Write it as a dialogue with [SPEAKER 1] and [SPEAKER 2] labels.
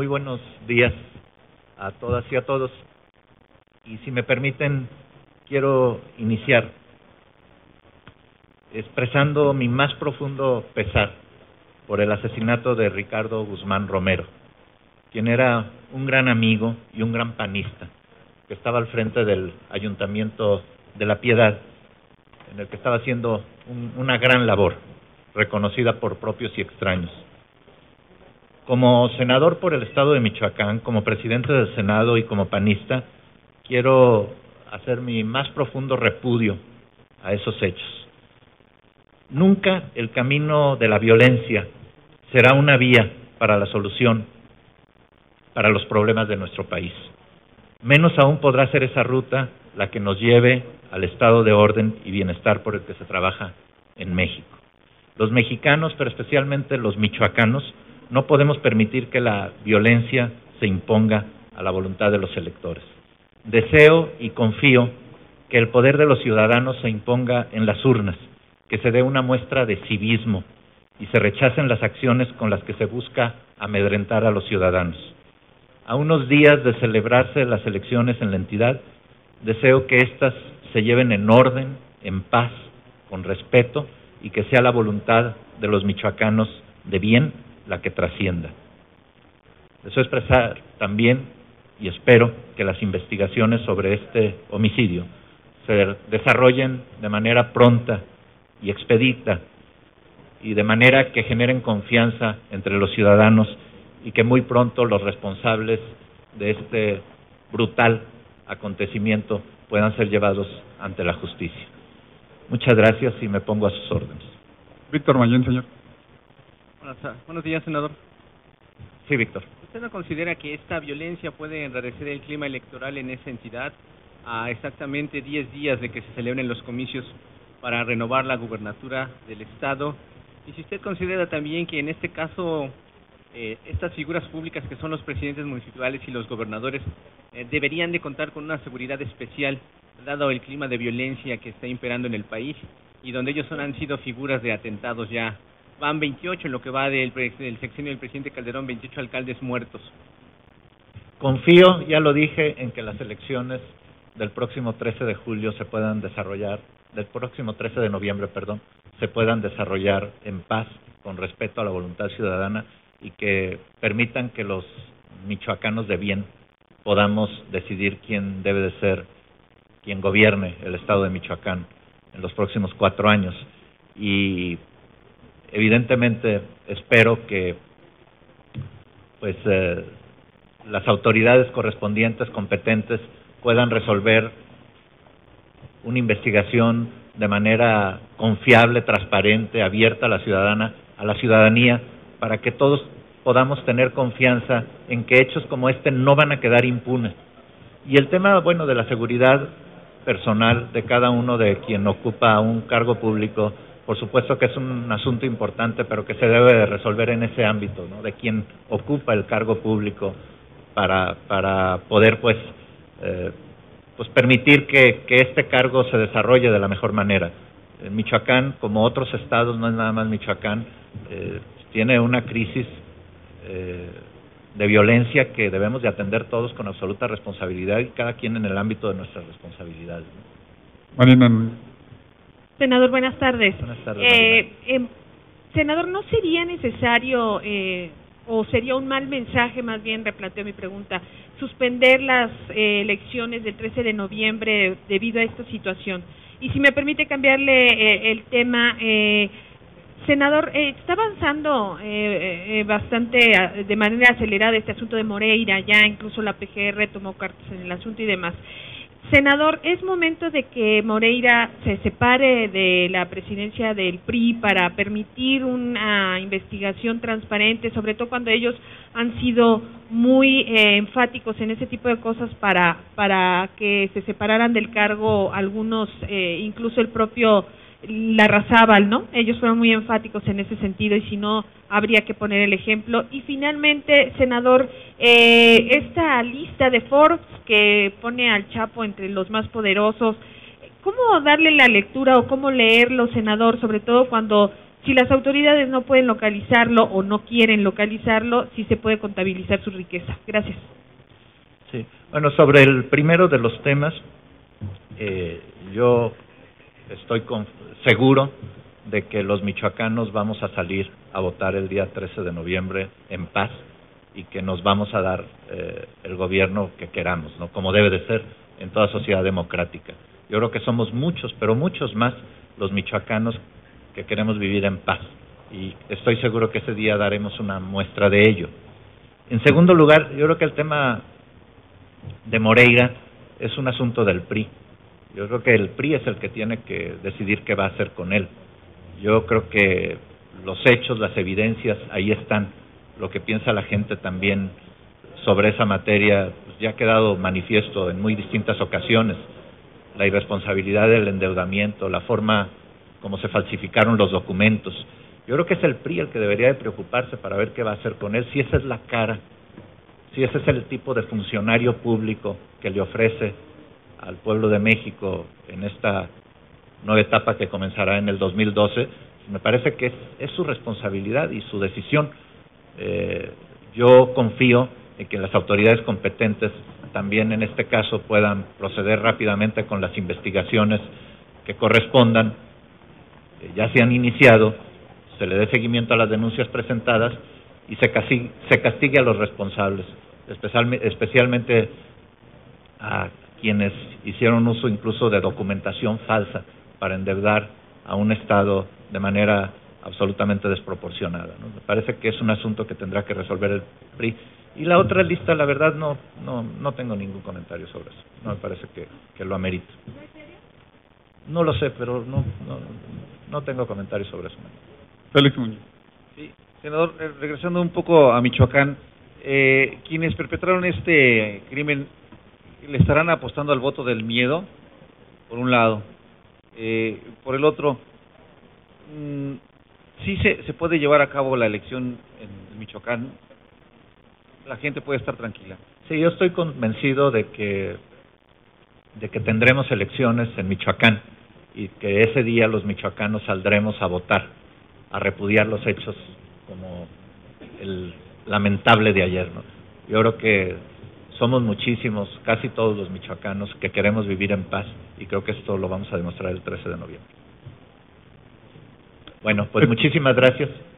[SPEAKER 1] Muy buenos días a todas y a todos. Y si me permiten, quiero iniciar expresando mi más profundo pesar por el asesinato de Ricardo Guzmán Romero, quien era un gran amigo y un gran panista, que estaba al frente del Ayuntamiento de La Piedad, en el que estaba haciendo una gran labor, reconocida por propios y extraños. Como senador por el Estado de Michoacán, como presidente del Senado y como panista, quiero hacer mi más profundo repudio a esos hechos. Nunca el camino de la violencia será una vía para la solución para los problemas de nuestro país. Menos aún podrá ser esa ruta la que nos lleve al estado de orden y bienestar por el que se trabaja en México. Los mexicanos, pero especialmente los michoacanos, no podemos permitir que la violencia se imponga a la voluntad de los electores. Deseo y confío que el poder de los ciudadanos se imponga en las urnas, que se dé una muestra de civismo y se rechacen las acciones con las que se busca amedrentar a los ciudadanos. A unos días de celebrarse las elecciones en la entidad, deseo que éstas se lleven en orden, en paz, con respeto y que sea la voluntad de los michoacanos de bien la que trascienda. Deseo expresar también y espero que las investigaciones sobre este homicidio se desarrollen de manera pronta y expedita y de manera que generen confianza entre los ciudadanos y que muy pronto los responsables de este brutal acontecimiento puedan ser llevados ante la justicia. Muchas gracias y me pongo a sus órdenes.
[SPEAKER 2] Víctor Mayén, señor.
[SPEAKER 3] Buenos días, senador.
[SPEAKER 1] Sí, Víctor.
[SPEAKER 3] ¿Usted no considera que esta violencia puede enrarecer el clima electoral en esa entidad a exactamente 10 días de que se celebren los comicios para renovar la gubernatura del Estado? Y si usted considera también que en este caso estas figuras públicas que son los presidentes municipales y los gobernadores deberían de contar con una seguridad especial dado el clima de violencia que está imperando en el país y donde ellos han sido figuras de atentados ya. Van 28 en lo que va del sexenio del presidente Calderón, 28 alcaldes muertos.
[SPEAKER 1] Confío, ya lo dije, en que las elecciones del próximo 13 de julio se puedan desarrollar, del próximo 13 de noviembre, perdón, se puedan desarrollar en paz, con respeto a la voluntad ciudadana y que permitan que los michoacanos de bien podamos decidir quién debe de ser quien gobierne el estado de Michoacán en los próximos 4 años. Y evidentemente espero que las autoridades correspondientes, competentes, puedan resolver una investigación de manera confiable, transparente, abierta a la ciudadanía, para que todos podamos tener confianza en que hechos como este no van a quedar impunes. Y el tema, de la seguridad personal de cada uno de quien ocupa un cargo público, por supuesto que es un asunto importante, pero que se debe de resolver en ese ámbito, ¿no?, de quien ocupa el cargo público para poder permitir que este cargo se desarrolle de la mejor manera. Michoacán, como otros estados, no es nada más Michoacán, tiene una crisis de violencia que debemos de atender todos con absoluta responsabilidad y cada quien en el ámbito de nuestras responsabilidades, ¿no?
[SPEAKER 2] Marina.
[SPEAKER 4] Senador, buenas tardes.
[SPEAKER 1] Buenas tardes.
[SPEAKER 4] Senador, ¿no sería necesario o sería un mal mensaje, más bien replanteo mi pregunta, suspender las elecciones del 13 de noviembre debido a esta situación? Y si me permite cambiarle el tema, senador, está avanzando bastante de manera acelerada este asunto de Moreira, ya incluso la PGR tomó cartas en el asunto y demás. Senador, ¿es momento de que Moreira se separe de la presidencia del PRI para permitir una investigación transparente, sobre todo cuando ellos han sido muy enfáticos en ese tipo de cosas para que se separaran del cargo algunos, incluso el propio Larrazábal, ¿no? Ellos fueron muy enfáticos en ese sentido y si no, habría que poner el ejemplo. Y finalmente, senador, esta lista de Forbes que pone al Chapo entre los más poderosos, ¿cómo darle la lectura o cómo leerlo, senador? Sobre todo cuando Si las autoridades no pueden localizarlo o no quieren localizarlo, sí se puede contabilizar su riqueza. Gracias.
[SPEAKER 1] Sí, bueno, sobre el primero de los temas, yo estoy seguro de que los michoacanos vamos a salir a votar el día 13 de noviembre en paz y que nos vamos a dar el gobierno que queramos, ¿no? Como debe de ser en toda sociedad democrática. Yo creo que somos muchos, pero muchos más los michoacanos que queremos vivir en paz y estoy seguro que ese día daremos una muestra de ello. En segundo lugar, yo creo que el tema de Moreira es un asunto del PRI. Yo creo que el PRI es el que tiene que decidir qué va a hacer con él. Yo creo que los hechos, las evidencias, ahí están. Lo que piensa la gente también sobre esa materia pues ya ha quedado manifiesto en muy distintas ocasiones. La irresponsabilidad del endeudamiento, la forma como se falsificaron los documentos. Yo creo que es el PRI el que debería de preocuparse para ver qué va a hacer con él, si esa es la cara, si ese es el tipo de funcionario público que le ofrece al pueblo de México en esta nueva etapa que comenzará en el 2012, me parece que es su responsabilidad y su decisión. Yo confío en que las autoridades competentes también en este caso puedan proceder rápidamente con las investigaciones que correspondan, ya se han iniciado, se le dé seguimiento a las denuncias presentadas y se castigue a los responsables, especialmente a quienes hicieron uso incluso de documentación falsa para endeudar a un Estado de manera absolutamente desproporcionada, ¿no? Me parece que es un asunto que tendrá que resolver el PRI. Y la otra lista, la verdad, no tengo ningún comentario sobre eso. No me parece que lo amerite. No lo sé, pero no tengo comentarios sobre eso.
[SPEAKER 2] Félix Muñoz.
[SPEAKER 5] Sí, senador, regresando un poco a Michoacán, quienes perpetraron este crimen le estarán apostando al voto del miedo, por un lado. Por el otro, sí se puede llevar a cabo la elección en Michoacán, la gente puede estar tranquila.
[SPEAKER 1] Sí, yo estoy convencido de que tendremos elecciones en Michoacán y que ese día los michoacanos saldremos a votar, a repudiar los hechos como el lamentable de ayer, ¿no? Yo creo que somos muchísimos, casi todos los michoacanos que queremos vivir en paz y creo que esto lo vamos a demostrar el 13 de noviembre. Bueno, pues muchísimas gracias.